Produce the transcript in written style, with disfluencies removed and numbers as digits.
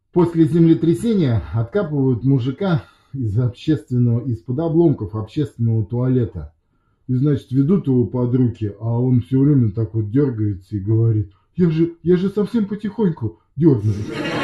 После землетрясения откапывают мужика из-под обломков общественного туалета. И, значит, ведут его под руки, а он все время так вот дергается и говорит: я же совсем потихоньку дерну.